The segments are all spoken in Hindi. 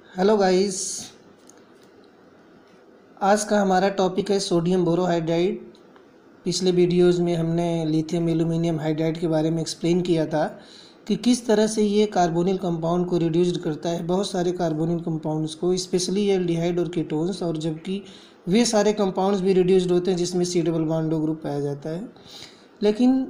Hello guys. आज का हमारा टॉपिक है सोडियम बोरोहाइड्राइड। पिछले वीडियोस में हमने लिथियम एल्यूमिनियम हाइड्राइड के बारे में एक्सप्लेन किया था कि किस तरह से ये कार्बोनिल कंपाउंड को रिड्यूस्ड करता है, बहुत सारे कार्बोनिल कंपाउंड्स को, स्पेशली एल्डिहाइड और कीटोन्स, और जबकि वे सारे कंपाउंड्स भी रिड्यूस्ड होते हैं जिसमें C double bond O group पाया जाता है। लेकिन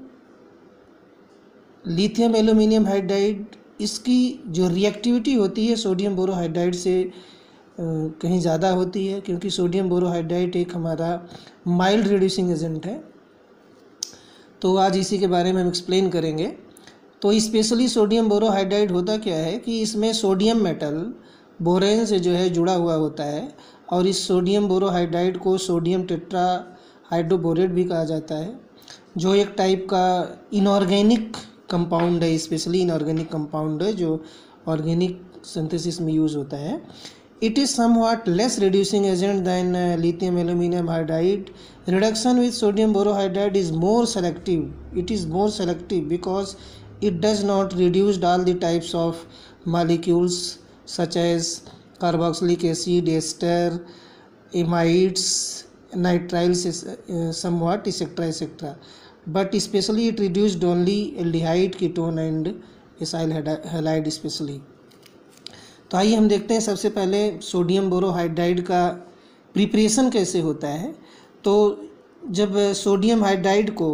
लिथियम एल्यूमिनियम हाइड्राइड, इसकी जो रिएक्टिविटी होती है सोडियम बोरोहाइड्राइड से कहीं ज़्यादा होती है, क्योंकि सोडियम बोरोहाइड्राइड एक हमारा माइल्ड रिड्यूसिंग एजेंट है। तो आज इसी के बारे में हम एक्सप्लेन करेंगे। तो स्पेशली सोडियम बोरोहाइड्राइड होता क्या है कि इसमें सोडियम मेटल बोरेन से जो है जुड़ा हुआ होता है, और इस सोडियम बोरोहाइड्राइड को सोडियम टेट्रा हाइड्रोबोरेट भी कहा जाता है, जो एक टाइप का इनऑर्गेनिक कंपाउंड है, स्पेशली इनऑर्गेनिक कंपाउंड है जो ऑर्गेनिक सिंथेसिस में यूज़ होता है। It is somewhat less reducing agent than lithium aluminum hydride. Reduction with sodium borohydride is more selective. It is more selective because it does not reduce all the types of molecules such as carboxylic acid, ester, amides, nitriles, somewhat, etc., etc. But especially it reduced only aldehyde, ketone and acyl halide especially. तो आइए हम देखते हैं सबसे पहले सोडियम बोरोहाइड्राइड का प्रिपरेशन कैसे होता है। तो जब सोडियम हाइड्राइड को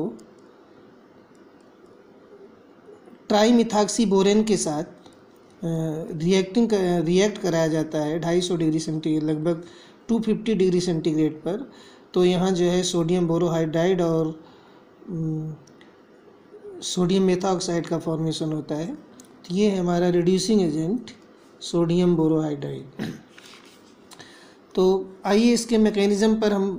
ट्राईमिथाक्सी बोरेन के साथ रिएक्ट कराया जाता है 250 डिग्री सेंटीग्रेड, लगभग 250 डिग्री सेंटीग्रेड पर, तो यहाँ जो है सोडियम बोरोहाइड्राइड और सोडियम मेथॉक्साइड का फॉर्मेशन होता है। तो ये है हमारा रिड्यूसिंग एजेंट सोडियम बोरोहाइड्राइड। तो आइए इसके मैकेनिज़्म पर हम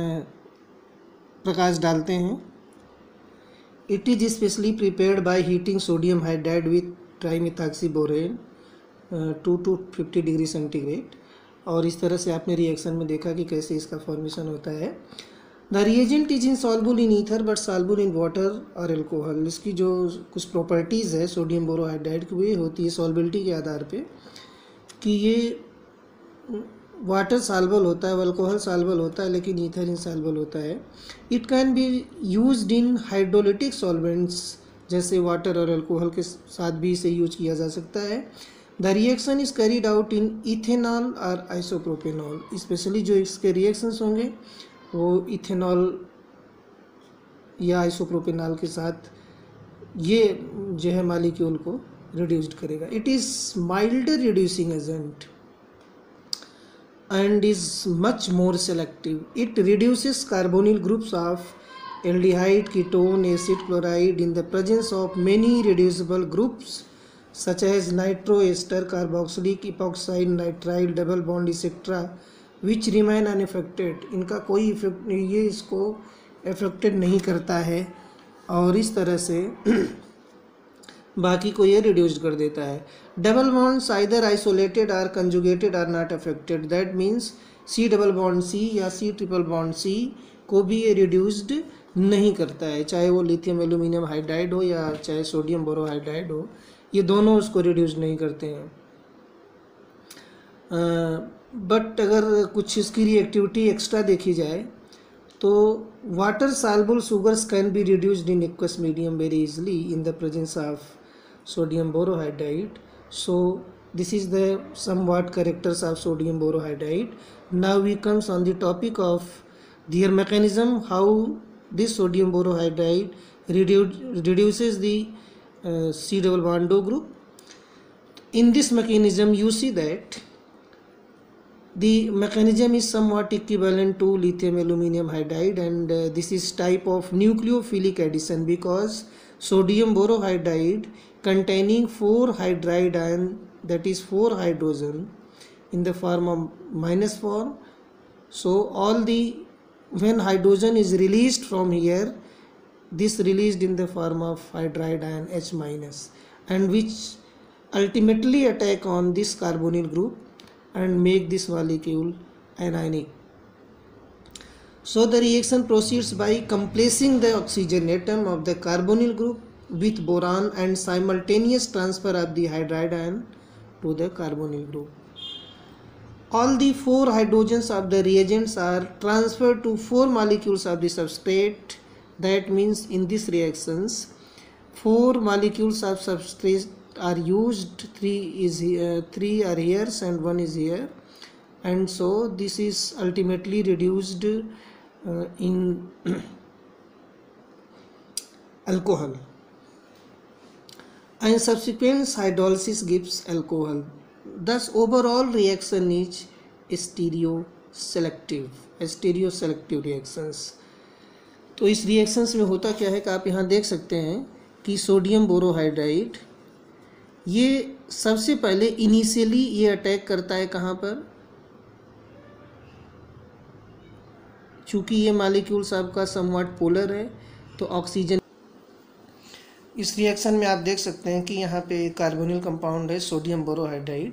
प्रकाश डालते हैं। It is specially prepared by heating sodium hydride with trimethoxy borane 250 degree centigrade, और इस तरह से आपने रिएक्शन में देखा कि कैसे इसका फॉर्मेशन होता है। The reagent is insoluble in ether but soluble in water और अल्कोहल। इसकी जो कुछ प्रॉपर्टीज़ है सोडियम बोरोहाइड्राइड की, वो होती है सॉल्युबिलिटी के आधार पे कि ये वाटर सॉल्युबल होता है, अल्कोहल सॉल्युबल होता है, लेकिन ईथर इनसॉल्युबल होता है। It can be used in hydrolytic solvents, जैसे वाटर और अल्कोहल के साथ भी इसे यूज किया जा सकता है। The reaction is carried out in ethanol और आइसोप्रोपेनॉल। स्पेशली जो इसके रिएक्शंस होंगे वो इथेनॉल या आइसोप्रोपेनॉल के साथ ये जो है मॉलिक्यूल को रिड्यूस्ड करेगा। It is mild reducing agent and is much more selective. It reduces carbonyl groups of aldehyde, ketone, acid, chloride in the presence of many reducible groups such as nitro, ester, carboxylic, epoxide, nitrile, double bond, etc. which remain unaffected. इनका कोई इफेक्ट, ये इसको अफेक्टेड नहीं करता है, और इस तरह से बाकी को ये रिड्यूस कर देता है। Double bonds either isolated or conjugated or not affected. That means C double bond C या सी ट्रिपल बॉन्ड सी को भी ये रिड्यूस्ड नहीं करता है, चाहे वो लिथियम एल्यूमिनियम हाइड्राइड हो या चाहे सोडियम बोरोहाइड्राइड हो, ये दोनों उसको रिड्यूस नहीं करते हैं। बट अगर कुछ इसकी रिएक्टिविटी एक्स्ट्रा देखी जाए तो water soluble sugars can be reduced in aqueous medium very easily in the presence of sodium borohydride. So this is the somewhat characters of sodium borohydride. Now we comes on the topic of their mechanism, how this sodium borohydride reduces the C double bond O group. In this mechanism you see that the mechanism is somewhat equivalent to lithium aluminum hydride, and this is type of nucleophilic addition because sodium borohydride containing 4 hydride ion, that is 4 hydrogen in the form of minus form. So all the when hydrogen is released from here, this released in the form of hydride ion H minus, and which ultimately attack on this carbonyl group and make this molecule anionic. So the reaction proceeds by compressing the oxygen atom of the carbonyl group with boron and simultaneous transfer of the hydride ion to the carbonyl group. all the 4 hydrogens of the reagents are transferred to 4 molecules of the substrate. That means in these reactions 4 molecules of substrate are used, 3 are here and 1 is here, and so this is ultimately reduced in alcohol, and subsequent hydrolysis gives alcohol. Thus overall reaction is stereoselective reactions. तो इस रिएक्शंस में होता क्या है कि आप यहाँ देख सकते हैं कि सोडियम बोरोहाइड्राइड ये सबसे पहले इनिशियली ये अटैक करता है कहाँ पर, चूँकि ये मॉलिक्यूल्स आपका समवॉट पोलर है तो ऑक्सीजन। इस रिएक्शन में आप देख सकते हैं कि यहाँ पे कार्बोनिल कंपाउंड है सोडियम बोरोहाइड्राइड,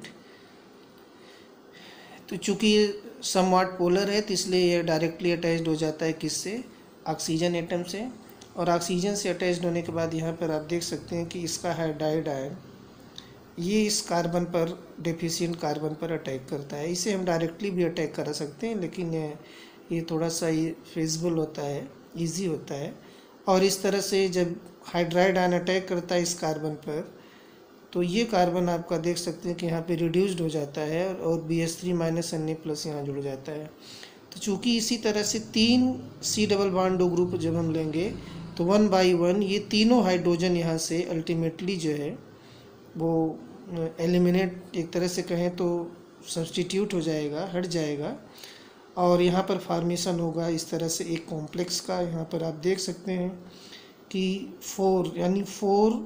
तो चूँकि ये समवॉट पोलर है तो इसलिए ये डायरेक्टली अटैच्ड हो जाता है किससे, ऑक्सीजन एटम से, और ऑक्सीजन से अटैच्ड होने के बाद यहाँ पर आप देख सकते हैं कि इसका हाइड्राइड आयन ये इस कार्बन पर, डेफिशिएंट कार्बन पर अटैक करता है। इसे हम डायरेक्टली भी अटैक करा सकते हैं, लेकिन ये थोड़ा सा फिजिबल होता है, इजी होता है। और इस तरह से जब हाइड्राइड आयन अटैक करता है इस कार्बन पर, तो ये कार्बन आपका देख सकते हैं कि यहाँ पे रिड्यूस्ड हो जाता है और BH3 - Na+ यहाँ जुड़ जाता है। तो चूँकि इसी तरह से 3 C डबल बॉन्ड ग्रुप जब हम लेंगे तो 1 बाई 1 ये तीनों हाइड्रोजन यहाँ से अल्टीमेटली जो है वो एलिमिनेट, एक तरह से कहें तो सब्स्टिट्यूट हो जाएगा, हट जाएगा, और यहाँ पर फॉर्मेशन होगा इस तरह से एक कॉम्प्लेक्स का। यहाँ पर आप देख सकते हैं कि 4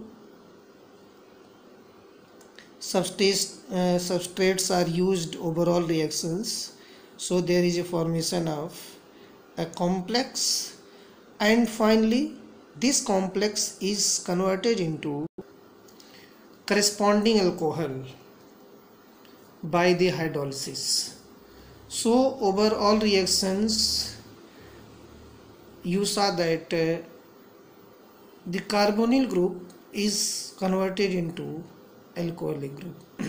substrates are used overall reactions, so there is a formation of a complex, and finally this complex is converted into corresponding alcohol by the hydrolysis. So overall reactions you saw that the carbonyl group is converted into alcoholic group.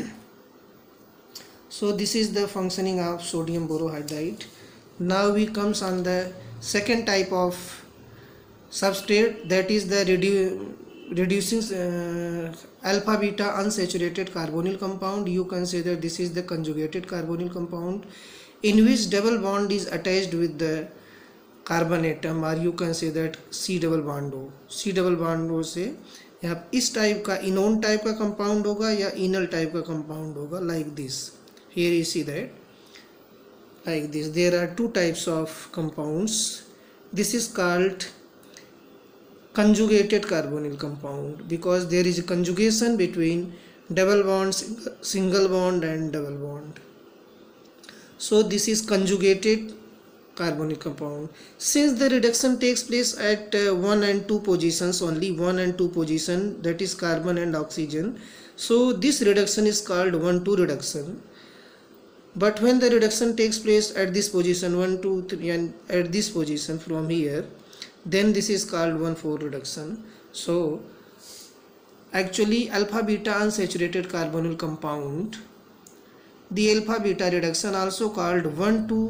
So this is the functioning of sodium borohydride. Now we comes on the second type of substrate, that is the reducing alpha beta unsaturated carbonyl compound. You can say that this is the conjugated carbonyl compound in which double bond is attached with the carbon atom, और you can say that C double bond हो। C डबल बॉन्ड हो से यहाँ इस टाइप का इनोन टाइप का कंपाउंड होगा या इनल टाइप का कंपाउंड होगा, like this. Here you see that like this there are 2 types of compounds. This is called conjugated carbonyl compound because there is a conjugation between double bond, single bond and double bond. So this is conjugated carbonyl compound. Since the reduction takes place at 1 and 2 positions, only 1 and 2 position, that is carbon and oxygen, so this reduction is called 1,2 reduction. But when the reduction takes place at this position 1, 2, 3 and at this position from here, then this is called 1,4 reduction. So actually alpha beta unsaturated carbonyl compound, the alpha beta reduction also called 1,2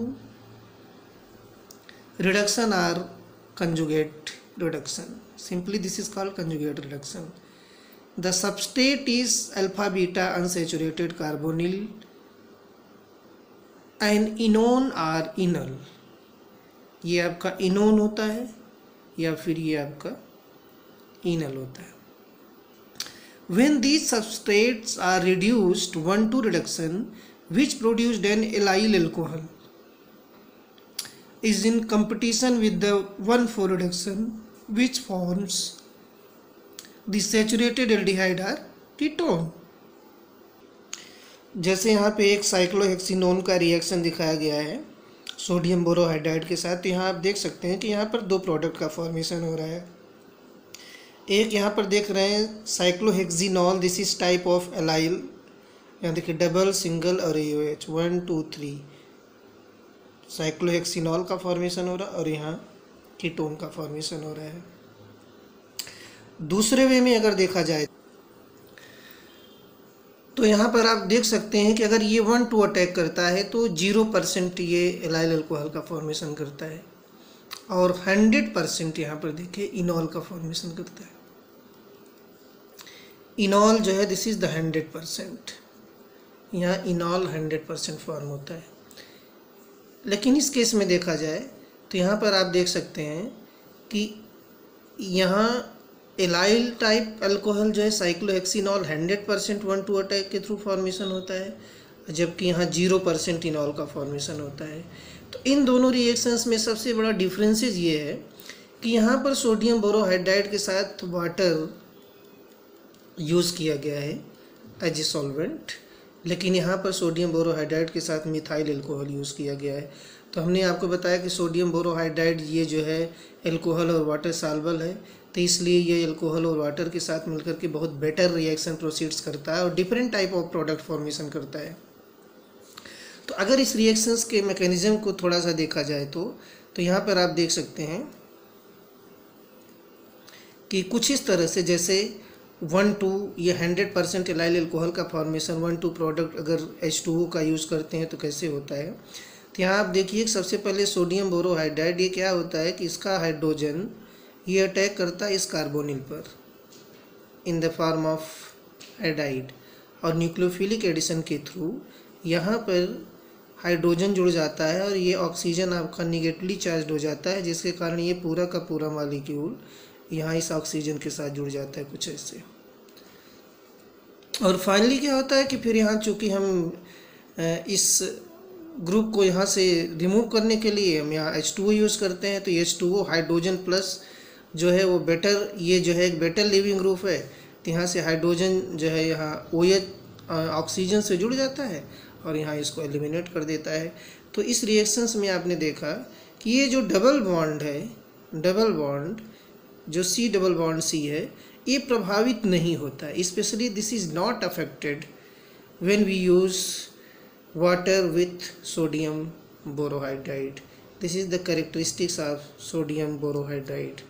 reduction or conjugate reduction. Simply this is called conjugate reduction. The substrate is alpha beta unsaturated carbonyl and enone or enol. ये आपका इनोन होता है या फिर ये आपका इनल होता है। When these substrates are reduced 1,2 reduction, which produced an allyl alcohol, is in competition with the 1,4 reduction, which forms the saturated aldehyde or ketone. जैसे यहाँ पे एक साइक्लोहेक्सिनोन का रिएक्शन दिखाया गया है सोडियम बोरोहाइड्राइड के साथ, तो यहाँ आप देख सकते हैं कि यहाँ पर 2 प्रोडक्ट का फॉर्मेशन हो रहा है। एक यहाँ पर देख रहे हैं cyclohexenol, this is type of allyl, यहाँ देखिए डबल, सिंगल और AOH 1, 2, 3 साइक्लोहेक्सिनॉल का फॉर्मेशन हो रहा है, और यहाँ कीटोन का फॉर्मेशन हो रहा है। दूसरे वे में अगर देखा जाए तो यहाँ पर आप देख सकते हैं कि अगर ये 1,2 अटैक करता है तो 0% ये एलाइल अल्कोहल का फॉर्मेशन करता है, और 100% यहाँ पर देखिए इनॉल का फॉर्मेशन करता है। इनॉल जो है दिस इज़ द 100%, यहाँ इनॉल 100% फॉर्म होता है। लेकिन इस केस में देखा जाए तो यहाँ पर आप देख सकते हैं कि यहाँ एलाइल टाइप अल्कोहल जो है साइक्लोहेक्सिनॉल 100% 1,2 अटैक के थ्रू फॉर्मेशन होता है, जबकि यहाँ 0% इनॉल का फॉर्मेशन होता है। तो इन दोनों रिएक्शंस में सबसे बड़ा डिफरेंसेस ये है कि यहाँ पर सोडियम बोरोहाइड्राइड के साथ वाटर यूज़ किया गया है एज ए सॉल्वेंट, लेकिन यहाँ पर सोडियम बोरोहाइड्राइड के साथ मिथाइल अल्कोहल यूज़ किया गया है। तो हमने आपको बताया कि सोडियम बोरोहाइड्राइड ये जो है अल्कोहल और वाटर सॉल्युबल है, तो इसलिए ये अल्कोहल और वाटर के साथ मिलकर के बहुत बेटर रिएक्शन प्रोसीड्स करता है और different type of product formation करता है। तो अगर इस रिएक्शंस के मैकेनिज्म को थोड़ा सा देखा जाए तो यहाँ पर आप देख सकते हैं कि कुछ इस तरह से, जैसे 1,2 ये 100% एलाइल अल्कोहल का फॉर्मेशन 1,2 प्रोडक्ट अगर H2O का यूज़ करते हैं तो कैसे होता है। तो यहाँ आप देखिए सबसे पहले सोडियम बोरोहाइड्राइड, ये क्या होता है कि इसका हाइड्रोजन ये अटैक करता है इस कार्बोनिल पर in the form of hydride, और न्यूक्लियोफिलिक एडिशन के थ्रू यहाँ पर हाइड्रोजन जुड़ जाता है और ये ऑक्सीजन आपका निगेटिवली चार्ज हो जाता है, जिसके कारण ये पूरा का पूरा मॉलिक्यूल यहाँ इस ऑक्सीजन के साथ जुड़ जाता है कुछ ऐसे। और फाइनली क्या होता है कि फिर यहाँ चूँकि हम इस ग्रुप को यहाँ से रिमूव करने के लिए हम यहाँ H2O यूज़ करते हैं, तो H2O हाइड्रोजन प्लस जो है वो बेटर, ये जो है एक बेटर लिविंग ग्रुप है, तो यहाँ से हाइड्रोजन जो है यहाँ OH ऑक्सीजन से जुड़ जाता है और यहाँ इसको एलिमिनेट कर देता है। तो इस रिएक्शंस में आपने देखा कि ये जो डबल बॉन्ड है, डबल बॉन्ड जो C डबल बॉन्ड C है, ये प्रभावित नहीं होता है। Specially this is not affected when we use water with sodium borohydride. This is the characteristics of sodium borohydride.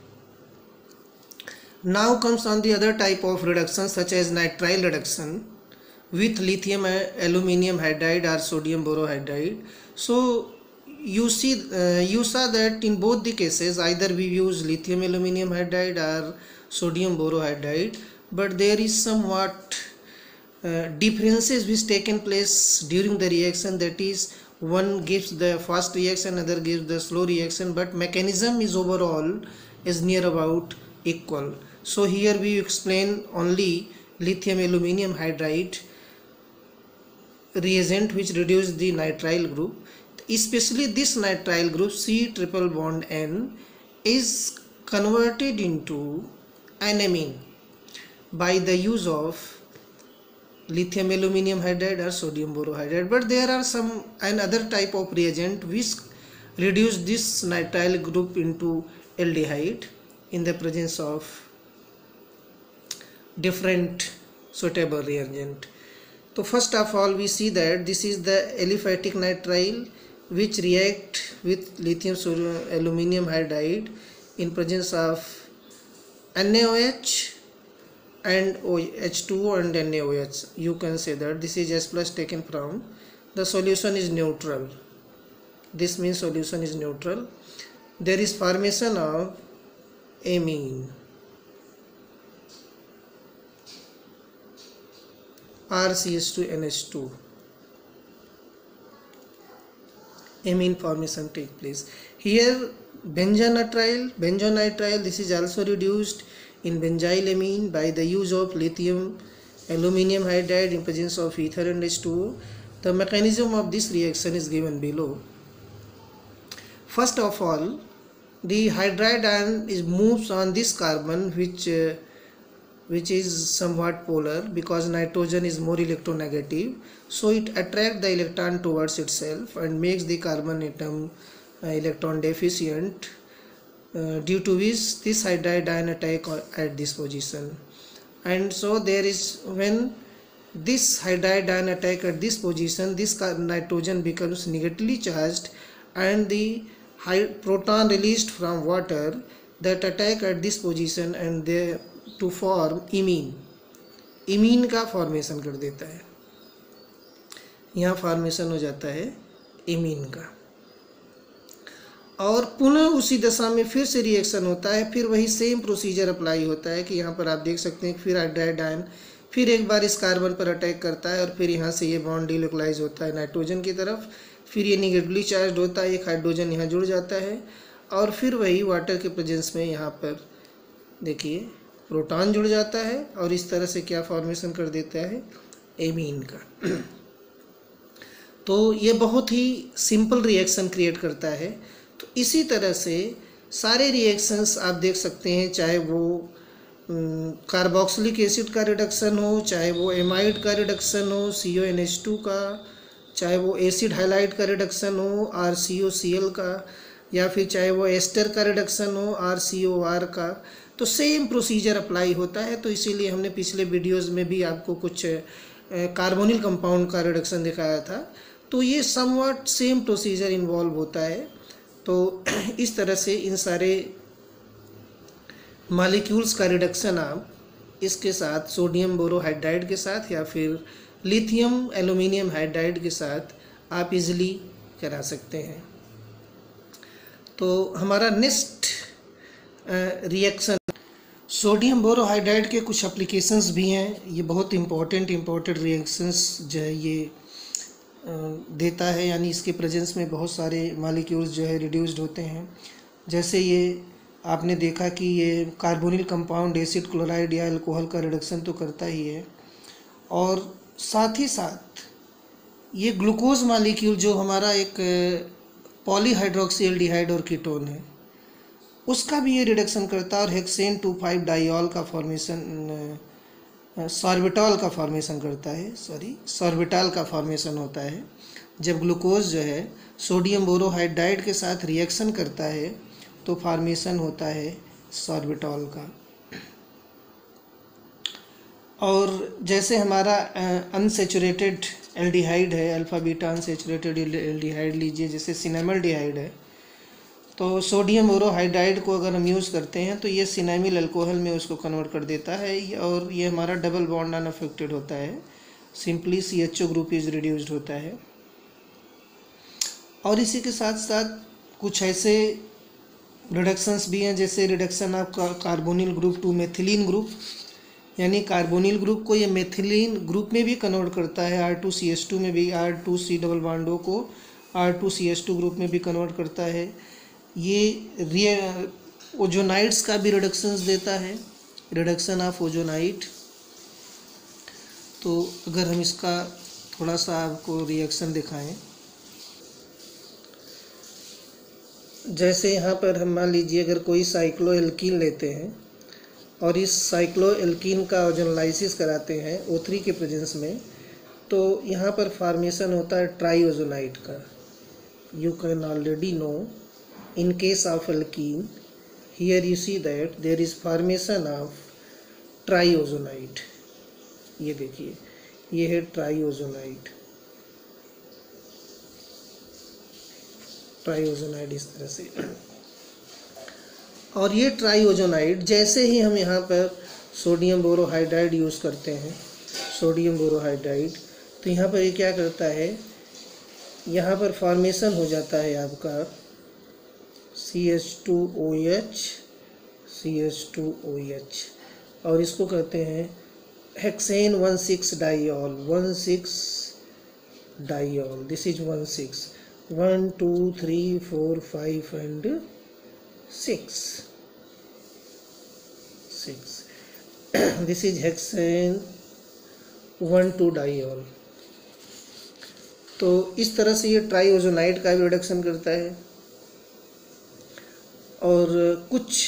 Now comes on the other type of reduction such as nitrile reduction with lithium aluminium hydride or sodium borohydride. So you saw that in both the cases either we use lithium aluminium hydride or sodium borohydride, but there is somewhat differences which taken place during the reaction, that is one gives the fast reaction, other gives the slow reaction, but mechanism is overall is near about equal. So here we explain only lithium aluminium hydride reagent which reduce the nitrile group. Especially this nitrile group C triple bond N is converted into anamine by the use of lithium aluminium hydride or sodium borohydride, but there are some another type of reagent which reduce this nitrile group into aldehyde in the presence of different suitable reagent. So first of all we see that this is the aliphatic nitrile which react with lithium aluminium hydride in presence of NaOH and H2O and NaOH. You can say that this is H plus taken from the solution is neutral. This means solution is neutral. There is formation of amine RCH2NH2. Amine formation take place. Here benzonitrile, this is also reduced in benzylamine by the use of lithium aluminium hydride in presence of ether and H2O. The mechanism of this reaction is given below. First of all, the hydride ion moves on this carbon which is somewhat polar because nitrogen is more electronegative, so it attracts the electron towards itself and makes the carbon atom electron deficient, due to which this hydride ion attack at this position. And so there is, when this hydride ion attack at this position, this nitrogen becomes negatively charged and the proton released from water that attack at this position and they to form imine का फॉर्मेशन कर देता है. यहाँ फॉर्मेशन हो जाता है एमीन का, और पुनः उसी दशा में फिर से रिएक्शन होता है। फिर वही सेम प्रोसीजर अप्लाई होता है कि यहाँ पर आप देख सकते हैं कि फिर हाइड्राइड आयन फिर एक बार इस कार्बन पर अटैक करता है और फिर यहाँ से ये बॉन्ड डीलोकलाइज होता है नाइट्रोजन की तरफ। फिर ये निगेटिवली चार्ज होता है, एक हाइड्रोजन यहाँ जुड़ जाता है, और फिर वही वाटर के प्रेजेंस में यहाँ पर देखिए प्रोटॉन जुड़ जाता है, और इस तरह से क्या फॉर्मेशन कर देता है एमीन का। तो ये बहुत ही सिंपल रिएक्शन क्रिएट करता है। तो इसी तरह से सारे रिएक्शंस आप देख सकते हैं, चाहे वो कार्बोक्सिलिक एसिड का रिडक्शन हो, चाहे वो एमाइड का रिडक्शन हो CONH2 का, चाहे वो एसिड हाइलाइड का रिडक्शन हो RCOCl का, या फिर चाहे वो एस्टर का रिडक्शन हो RCOR का, तो सेम प्रोसीजर अप्लाई होता है। तो इसीलिए हमने पिछले वीडियोज़ में भी आपको कुछ कार्बोनिल कंपाउंड का रिडक्शन दिखाया था। तो ये समवट सेम प्रोसीजर इन्वॉल्व होता है। तो इस तरह से इन सारे मॉलिक्यूल्स का रिडक्शन आप इसके साथ सोडियम बोरोहाइड्राइड के साथ या फिर लिथियम एल्यूमिनियम हाइड्राइड के साथ आप इजीली करा सकते हैं। तो हमारा नेक्स्ट रिएक्शन सोडियम बोरोहाइड्राइड के कुछ एप्लीकेशंस भी हैं। ये बहुत इम्पोर्टेंट रिएक्शंस जो है ये देता है, यानी इसके प्रेजेंस में बहुत सारे मॉलिक्यूल्स जो है रिड्यूस्ड होते हैं। जैसे ये आपने देखा कि ये कार्बोनिल कंपाउंड एसिड क्लोराइड या अल्कोहल का रिडक्शन तो करता ही है, और साथ ही साथ ये ग्लूकोज मॉलिक्यूल जो हमारा एक पॉलीहाइड्रोक्सी एल्डिहाइड और कीटोन है उसका भी ये रिडक्शन करता है, और हेक्सेन 2,5 डाइऑल का फॉर्मेशन सॉर्बिटॉल का फॉर्मेशन करता है, सॉर्बिटॉल का फॉर्मेशन होता है। जब ग्लूकोज जो है सोडियम बोरोहाइड्राइड के साथ रिएक्शन करता है तो फॉर्मेशन होता है सॉर्बिटॉल का। और जैसे हमारा अनसेचुरेटेड एल्डिहाइड है, अल्फा बीटा अनसेचुरेटेड एल्डिहाइड लीजिए, जैसे सिनेमल्डिहाइड है, तो सोडियम बोरोहाइड्राइड को अगर हम यूज़ करते हैं तो ये सिनेमिल अल्कोहल में उसको कन्वर्ट कर देता है, और ये हमारा डबल बॉन्ड अनअफेक्टेड होता है, simply CHO group is reduced होता है। और इसी के साथ साथ कुछ ऐसे रिडक्शंस भी हैं, जैसे reduction of carbonyl group to methylene group, यानी कार्बोनिल ग्रुप को ये मेथिलीन ग्रुप में भी कन्वर्ट करता है, R2CH2 में भी, R2C डबल बॉन्डो को R2CH2 ग्रुप में भी कन्वर्ट करता है। ये ओजोनाइड्स का भी रिडक्शंस देता है, रिडक्शन ऑफ ओजोनाइड। तो अगर हम इसका थोड़ा सा आपको रिएक्शन दिखाएं, जैसे यहाँ पर हम मान लीजिए अगर कोई साइक्लोएल्कीन लेते हैं और इस साइक्लोएल्कीन का ओजोनलाइसिस कराते हैं O3 के प्रेजेंस में, तो यहाँ पर फॉर्मेशन होता है ट्राईओजोनाइड का। You can already know in case of alkene, here you see that there is formation of triozonide। ये देखिए ये है ट्राईओजोनाइड, इस तरह से। और ये ट्राईओजोनाइड जैसे ही हम यहाँ पर सोडियम बोरोहाइड्राइड यूज़ करते हैं, सोडियम बोरोहाइड्राइड, तो यहाँ पर ये क्या करता है, यहाँ पर फॉर्मेशन हो जाता है आपका CH2OH, और इसको कहते हैं hexane 16 diol, 16 diol. This is 16, 1 2 3 4 5 and 6। This is hexane 1,2 diol. तो इस तरह से ये ट्राईओजोनाइड का भी रिडक्शन करता है। और कुछ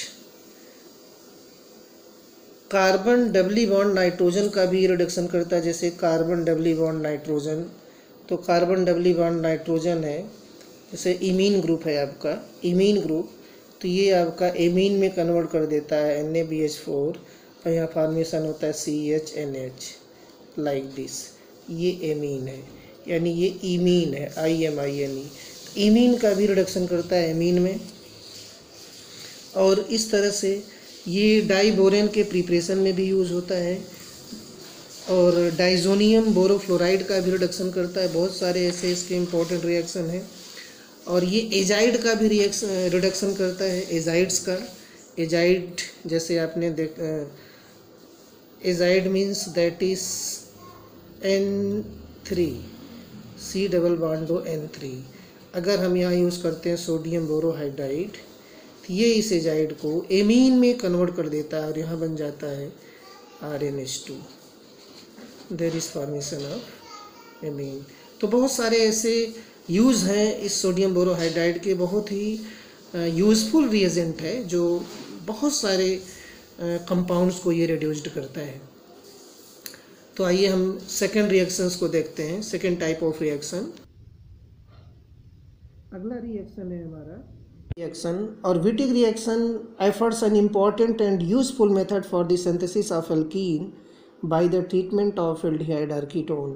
कार्बन डबली बॉन्ड नाइट्रोजन का भी रिडक्शन करता है, जैसे कार्बन डबली बॉन्ड नाइट्रोजन। तो कार्बन डबली बॉन्ड नाइट्रोजन है, जैसे इमीन ग्रुप है आपका, इमीन ग्रुप, तो ये आपका एमीन में कन्वर्ट कर देता है NaBH4, और यहाँ फॉर्मेशन होता है CHNH लाइक दिस। ये एमीन है, यानी ये इमीन है, IMINE। इमीन का भी रिडक्शन करता है एमीन में। और इस तरह से ये डाइबोरेन के प्रिपरेशन में भी यूज़ होता है। और डाइजोनियम बोरोफ्लोराइड का भी रिडक्शन करता है। बहुत सारे ऐसे इसके इम्पोर्टेंट रिएक्शन हैं। और ये एजाइड का भी रिडक्शन करता है, एजाइड्स का। एजाइड जैसे आपने azide means that is N3, C double bond दो N3। अगर हम यहाँ यूज़ करते हैं सोडियम बोरोहाइड्राइड, तो ये इस एजाइड को एमीन में कन्वर्ट कर देता है और यहाँ बन जाता है RnH2। There is formation of amine. तो बहुत सारे ऐसे यूज़ हैं इस सोडियम बोरोहाइड्राइड के। बहुत ही यूज़फुल रिएजेंट है जो बहुत सारे कंपाउंड्स को ये रिड्यूस्ड करता है। तो आइए हम सेकेंड रिएक्शंस को देखते हैं, सेकेंड टाइप ऑफ रिएक्शन। अगला रिएक्शन है हमारा रिएक्शन ऑर्बिटिक reaction affords an important and useful method for the synthesis of alkene by the treatment of aldehyde or ketone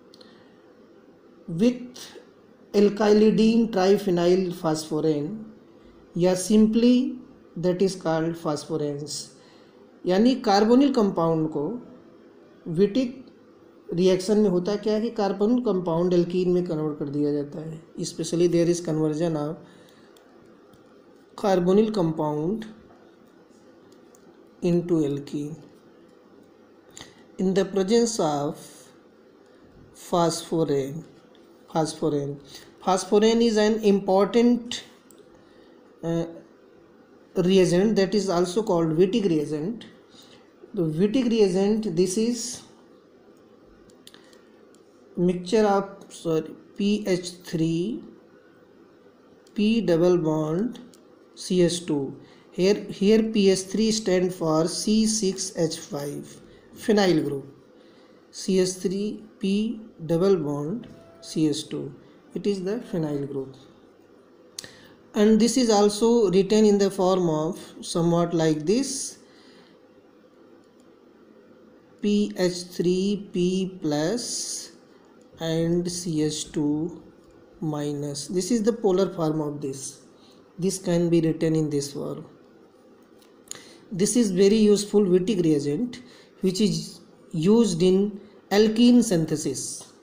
with alkylidene triphenyl phosphorane या simply that is called phosphorans। यानी कार्बोनिल कंपाउंड को विटिक रिएक्शन में होता क्या है कि कार्बोनिल कंपाउंड एल्कीन में कन्वर्ट कर दिया जाता है। Specially there is conversion of carbonyl compound into alkene in the presence of phosphorane is an important reagent that is also called Wittig reagent. The Wittig reagent, this is mixture of PH3 P double bond CH2. Here PH3 stand for C6H5 phenyl group, CH3P double bond CH2, it is the phenyl group, and this is also written in the form of somewhat like this, PH3P plus and CH2 minus. This is the polar form of this can be written in this form. This is very useful Wittig reagent which is used in alkene synthesis.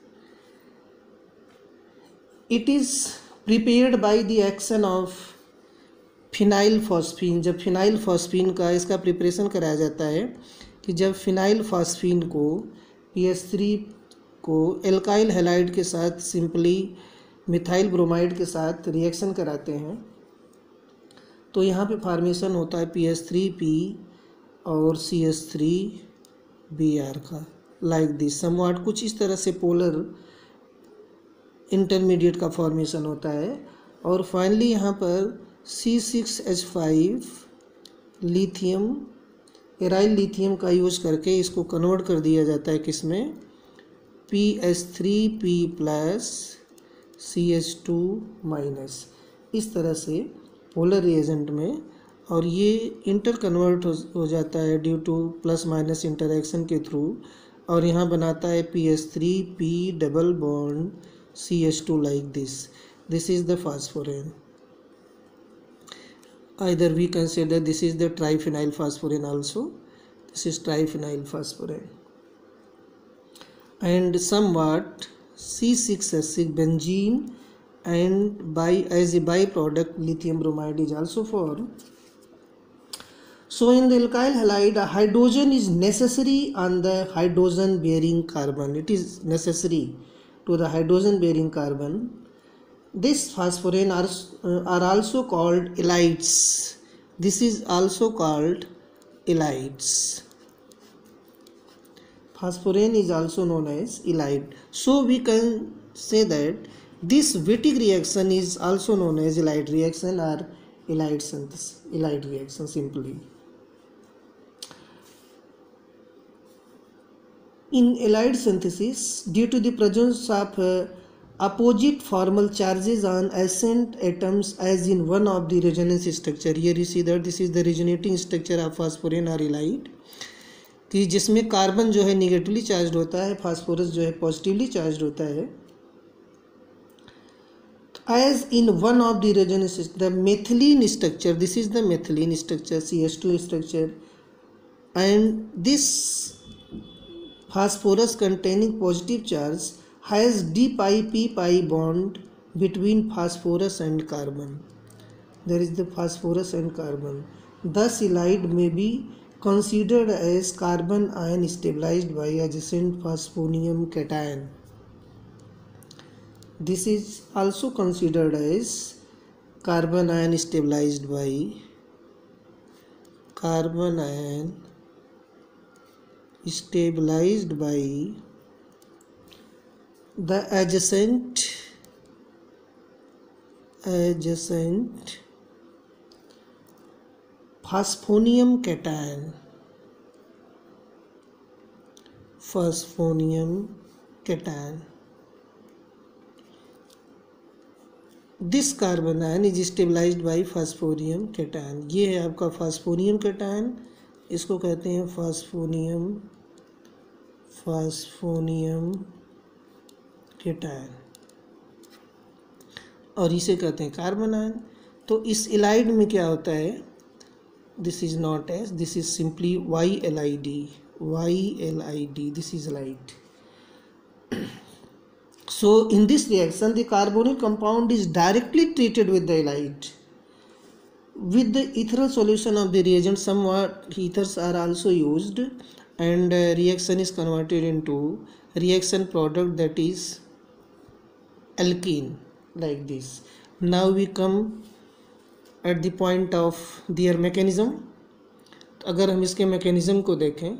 It is prepared by the action of phenyl phosphine. जब फिनाइल फॉस्फीन का इसका प्रिपरेशन कराया जाता है कि जब फिनाइल फॉस्फीन को PH3 को एल्काइल हैलाइड के साथ सिंपली मिथाइल ब्रोमाइड के साथ रिएक्शन कराते हैं तो यहाँ पे फॉर्मेशन होता है PH3P और CH3Br का, लाइक दिस समवाट। कुछ इस तरह से पोलर इंटरमीडिएट का फॉर्मेशन होता है और फाइनली यहाँ पर C6H5 लिथियम एराइल लिथियम का यूज़ करके इसको कन्वर्ट कर दिया जाता है किसमें, PH3P प्लस CH2 माइनस, इस तरह से पोलर रिएजेंट में। और ये इंटर कन्वर्ट हो जाता है due to plus minus interaction के थ्रू और यहाँ बनाता है PH3P double bond CH2 like this is the phosphorane. either we consider this is the triphenyl phosphorane also, this is triphenyl phosphorane, and somewhat C6H6 benzene and as a byproduct lithium bromide is also formed. So in the alkyl halide a hydrogen is necessary on the hydrogen bearing carbon, it is necessary to the hydrogen bearing carbon. This phosphorane are also called ylides. This is also called ylides. Phosphorane is also known as ylide. So we can say that this Wittig reaction is also known as ylide reaction or ylide synthesis, ylide reaction simply. In ylide synthesis, due to the presence of opposite formal charges on adjacent atoms as in one of the resonance structure, here you see that this is the resonating structure of phosphorane or ylide, कि जिसमें कार्बन जो है निगेटिवली चार्ज होता है, फास्फोरस जो है पॉजिटिवली चार्ज होता है. As in one of the resonance, the methylene structure, this is the methylene structure, CH2 structure, and this phosphorus containing positive charge has d pi p pi bond between phosphorus and carbon. There is the phosphorus and carbon. Thus halide may be considered as carbon ion stabilized by adjacent phosphonium cation. This is also considered as carbon ion stabilized by the adjacent phosphonium cation. This carbon ion is stabilized by phosphonium cation. ये है आपका phosphonium cation, इसको कहते हैं phosphonium cation और इसे कहते हैं कार्बन आयन। तो इस एलाइड में क्या होता है, this is not S, this is simply YLID, this is halide. So in this reaction the carbonyl compound is directly treated with the halide. With the ethyl solution of the reagent, somewhat ethers are also used and reaction is converted into reaction product, that is alkene, like this. Now we come at the point of their mechanism. अगर हम इसके मैकेनिज्म को देखें,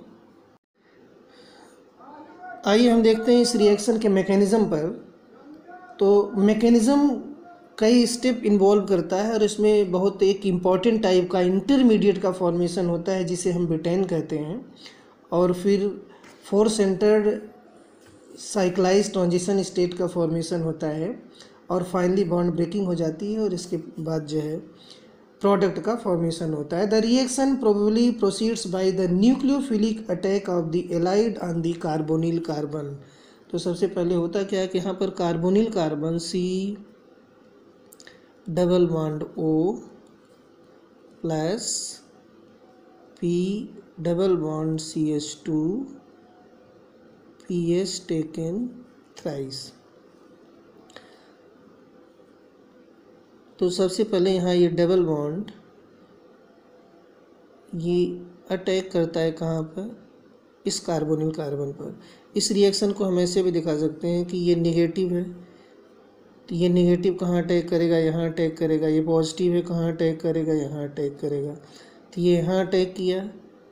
आइए हम देखते हैं इस रिएक्शन के मैकेनिज्म पर। तो मैकेनिज्म कई स्टेप इन्वॉल्व करता है और इसमें बहुत एक इम्पॉर्टेंट टाइप का इंटरमीडिएट का फॉर्मेशन होता है जिसे हम ब्यूटेन कहते हैं, और फिर 4 सेंटर्ड साइक्लाइज ट्रांजिशन स्टेट का फॉर्मेशन होता है और फाइनली बॉन्ड ब्रेकिंग हो जाती है और इसके बाद जो है प्रोडक्ट का फॉर्मेशन होता है। The reaction probably proceeds by the nucleophilic attack of the ylide on the carbonyl carbon. तो सबसे पहले होता क्या है कि यहाँ पर carbonyl carbon C double bond O plus P double bond CH2 PS taken thrice. तो सबसे पहले यहाँ ये डबल बॉन्ड ये अटैक करता है कहाँ पर, इस कार्बोनिल कार्बन पर। इस रिएक्शन को हम ऐसे भी दिखा सकते हैं कि ये नेगेटिव है तो ये नेगेटिव कहाँ अटैक करेगा, यहाँ अटैक करेगा। ये पॉजिटिव है, कहाँ अटैक करेगा, यहाँ अटैक करेगा। तो ये यहाँ अटैक किया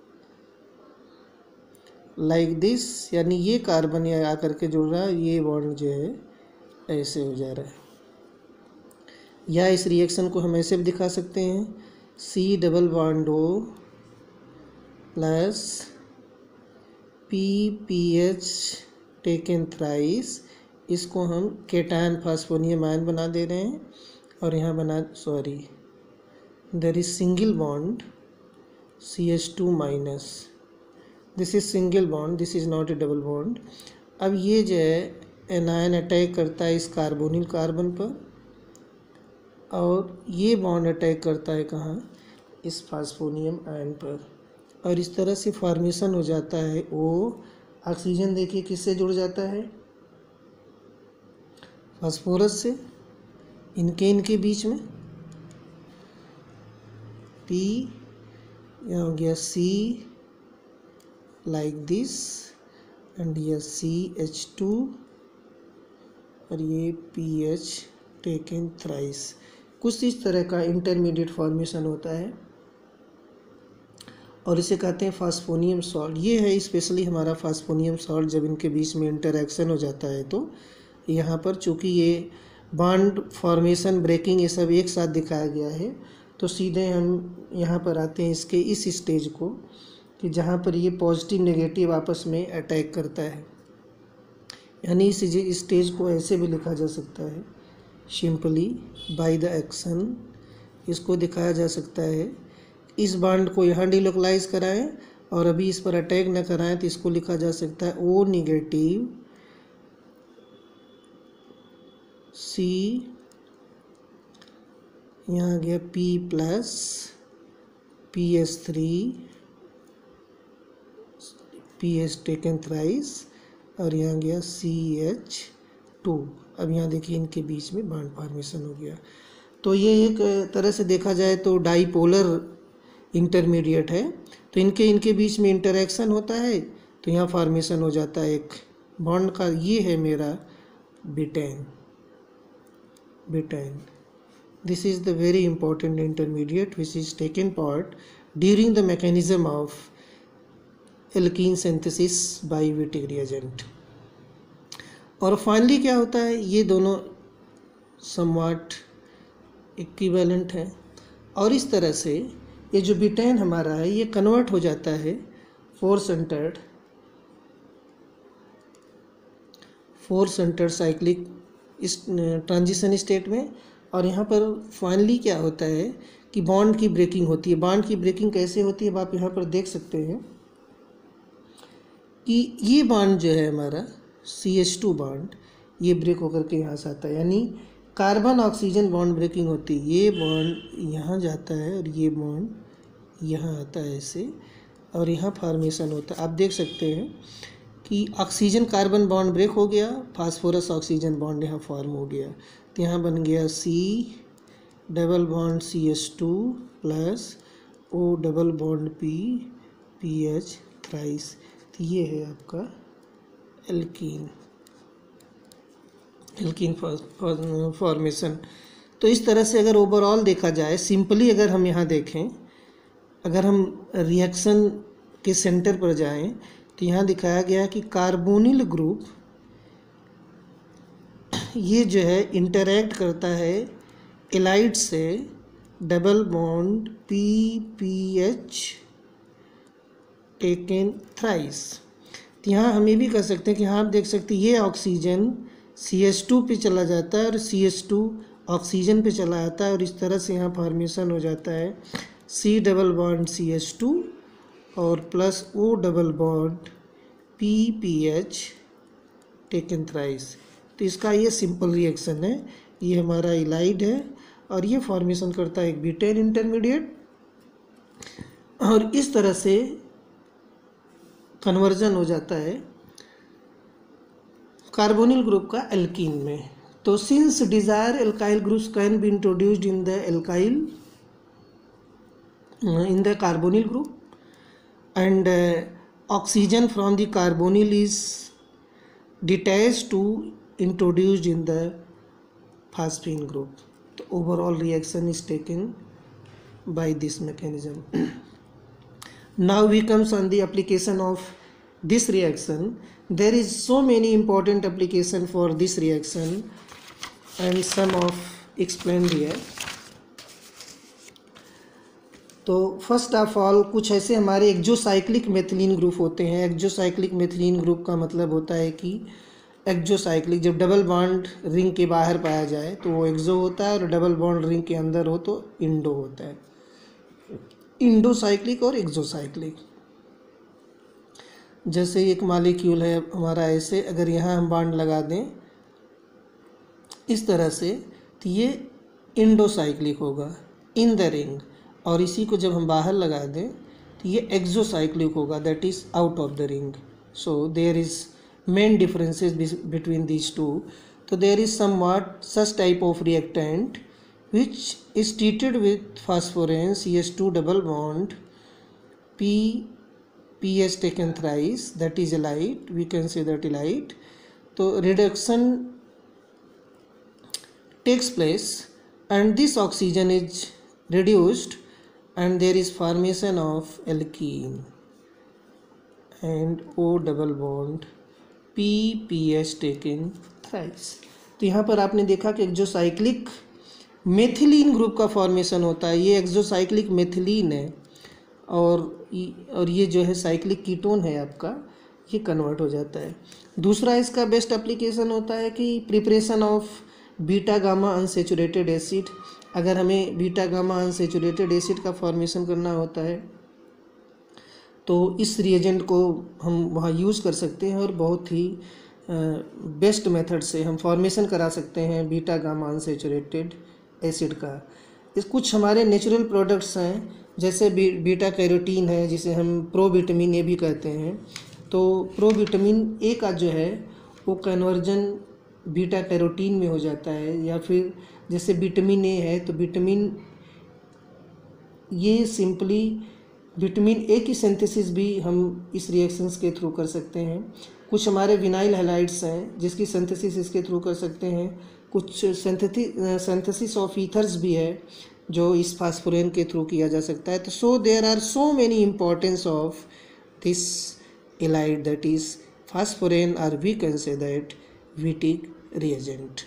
लाइक दिस, यानी ये कार्बन ये आकर के जुड़ रहा है, ये बॉन्ड जो है ऐसे हो जा रहा है। या इस रिएक्शन को हम ऐसे भी दिखा सकते हैं, C double bond O plus PPH taken thrice. इसको हम केटायन फास्फोनियम आयन बना दे रहे हैं और यहाँ there is single bond CH2 minus, this is single bond, this is not a double bond. अब ये जो है एनायन अटैक करता है इस कार्बोनिल कार्बन पर और ये बॉन्ड अटैक करता है कहाँ, इस फास्फोनियम आयन पर, और इस तरह से फॉर्मेशन हो जाता है O। ऑक्सीजन देखिए किससे जुड़ जाता है, फास्फोरस से, इनके बीच में P, यहाँ हो गया C लाइक दिस एंड ये CH2 और ये PH टेकन थ्राइस। कुछ इस तरह का इंटरमीडिएट फॉर्मेशन होता है और इसे कहते हैं फास्फोनियम सॉल्ट। ये है स्पेशली हमारा फास्फोनियम सॉल्ट। जब इनके बीच में इंटरैक्शन हो जाता है तो यहाँ पर चूँकि ये बॉन्ड फॉर्मेशन ब्रेकिंग ये सब एक साथ दिखाया गया है, तो सीधे हम यहाँ पर आते हैं इसके इस स्टेज को कि जहाँ पर ये पॉजिटिव नेगेटिव आपस में अटैक करता है। यानी इस स्टेज को ऐसे भी लिखा जा सकता है, सिंपली बाय द एक्शन। इसको दिखाया जा सकता है, इस बॉन्ड को यहाँ डिलोकलाइज कराएं और अभी इस पर अटैक न कराएं, तो इसको लिखा जा सकता है O नेगेटिव C, यहाँ आ गया P plus PS3 PH taken thrice और यहाँ गया CH2। अब यहाँ देखिए इनके बीच में बॉन्ड फॉर्मेशन हो गया। तो ये एक तरह से देखा जाए तो डाईपोलर इंटरमीडिएट है। तो इनके बीच में इंटरेक्शन होता है तो यहाँ फॉर्मेशन हो जाता है एक बॉन्ड का। ये है मेरा betaine. This is the very important intermediate which is taken part during the mechanism of alkene synthesis by Wittig reagent। और फाइनली क्या होता है, ये दोनों somewhat इक्विवेलेंट है और इस तरह से ये जो बिटेन हमारा है ये कन्वर्ट हो जाता है फोर सेंटर्ड साइक्लिक इस ट्रांजिशन स्टेट में। और यहाँ पर फाइनली क्या होता है कि बॉन्ड की ब्रेकिंग होती है। बॉन्ड की ब्रेकिंग कैसे होती है, आप यहाँ पर देख सकते हैं कि ये बॉन्ड जो है हमारा CH2 बॉन्ड ये ब्रेक होकर के यहाँ से आता है, यानी कार्बन ऑक्सीजन बॉन्ड ब्रेकिंग होती है। ये बॉन्ड यहाँ जाता है और ये बॉन्ड यहाँ आता है ऐसे, और यहाँ फॉर्मेशन होता है। आप देख सकते हैं कि ऑक्सीजन कार्बन बॉन्ड ब्रेक हो गया, फास्फोरस ऑक्सीजन बॉन्ड यहाँ फॉर्म हो गया। तो यहाँ बन गया C double bond CH2 plus O double bond P PH thrice. तो ये है आपका एल्कीन फॉर्मेशन। तो इस तरह से अगर ओवरऑल देखा जाए, सिंपली अगर हम यहाँ देखें, अगर हम रिएक्शन के सेंटर पर जाएं तो यहाँ दिखाया गया कि कार्बोनिल ग्रुप ये जो है इंटरैक्ट करता है एलाइड से double bond PPH taken thrice. तो यहाँ हम ये भी कर सकते हैं कि यहाँ आप देख सकते हैं ये ऑक्सीजन CH2 पे चला जाता है और CH2 ऑक्सीजन पे चला आता है और इस तरह से यहाँ फॉर्मेशन हो जाता है C डबल बॉन्ड CH2 और plus O double bond PPH taken thrice. तो इसका ये सिंपल रिएक्शन है, ये हमारा इलाइड है और ये फॉर्मेशन करता है एक ब्यूटेन इंटरमीडिएट और इस तरह से कन्वर्जन हो जाता है कार्बोनिल ग्रुप का एल्कीन में। तो since desired alkyl groups can be introduced in the carbonyl group and oxygen from the carbonyl is detached to introduced in the phosphine group. The overall reaction is taken by this mechanism. Now we comes on the application of this reaction. There is so many important application for this reaction and some of explained here. तो फर्स्ट ऑफ ऑल कुछ ऐसे हमारे एक्जोसाइक्लिक मेथिलीन ग्रुप होते हैं। एक्जोसाइक्लिक मेथिलीन ग्रुप का मतलब होता है कि एक्जोसाइक्लिक जब डबल बॉन्ड रिंग के बाहर पाया जाए तो वो एक्जो होता है और डबल बॉन्ड रिंग के अंदर हो तो इंडो होता है। इंडोसाइक्लिक और एक्जोसाइक्लिक, जैसे एक मॉलिक्यूल है हमारा ऐसे, अगर यहाँ हम बॉन्ड लगा दें इस तरह से तो ये इंडोसाइक्लिक होगा इन द रिंग, और इसी को जब हम बाहर लगा दें तो ये एक्सोसाइक्लिक होगा, that is out of the ring. So there is main differences between these two. तो there is somewhat such type of reactant which is treated with phosphoranes CH2 double bond PH taken thrice, that is ylide, we can say that ylide. तो reduction takes place and this oxygen is reduced and there is formation of alkene and O double bond PPH taken thrice। तो यहाँ पर आपने देखा कि एक्सोसाइक्लिक मेथिलीन ग्रुप का फॉर्मेशन होता है। ये एक्सोसाइक्लिक मेथिलीन है और ये जो है साइक्लिक कीटोन है आपका, ये कन्वर्ट हो जाता है। दूसरा इसका बेस्ट एप्लीकेशन होता है कि preparation of beta gamma unsaturated acid. अगर हमें बीटा गामा अनसेचुरेटेड एसिड का फॉर्मेशन करना होता है तो इस रिएजेंट को हम वहाँ यूज़ कर सकते हैं और बहुत ही बेस्ट मेथड से हम फॉर्मेशन करा सकते हैं बीटा गामा अनसेचुरेटेड एसिड का। इस कुछ हमारे नेचुरल प्रोडक्ट्स हैं जैसे बीटा कैरोटीन है जिसे हम प्रोविटामिन ए भी कहते हैं, तो प्रोविटामिन ए का जो है वो कन्वर्जन बीटा कैरोटीन में हो जाता है, या फिर जैसे विटामिन ए है तो विटामिन ये सिंपली विटामिन ए की सिंथेसिस भी हम इस रिएक्शंस के थ्रू कर सकते हैं। कुछ हमारे विनाइल हैलाइड्स हैं जिसकी सिंथेसिस इसके थ्रू कर सकते हैं। कुछ सिंथेसिस ऑफ ईथर्स भी है जो इस फास्फोरेन के थ्रू किया जा सकता है। तो so there are so many importance of this ylide, that is phosphorane, और we can say that Wittig reagent.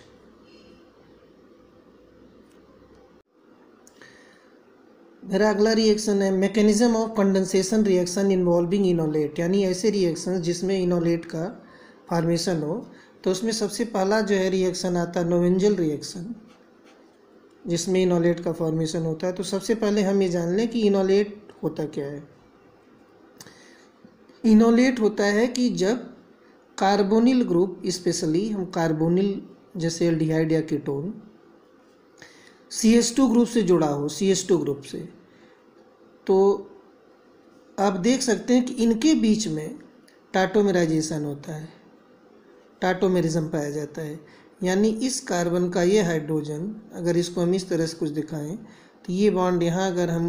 मेरा अगला रिएक्शन है mechanism of condensation reaction involving enolate, यानी ऐसे रिएक्शन जिसमें इनोलेट का फॉर्मेशन हो। तो उसमें सबसे पहला जो है रिएक्शन आता है नोवेंजल रिएक्शन, जिसमें इनोलेट का फॉर्मेशन होता है। तो सबसे पहले हम ये जान लें कि इनोलेट होता क्या है। इनोलेट होता है कि जब कार्बोनिल ग्रुप, स्पेशली हम कार्बोनिल जैसे एल्डिहाइड या कीटोन CH2 ग्रुप से जुड़ा हो, CH2 ग्रुप से, तो आप देख सकते हैं कि इनके बीच में टाटोमेराइजेशन होता है, टाटोमेरिज्म पाया जाता है। यानी इस कार्बन का ये हाइड्रोजन, अगर इसको हम इस तरह से कुछ दिखाएं तो ये बॉन्ड यहाँ अगर हम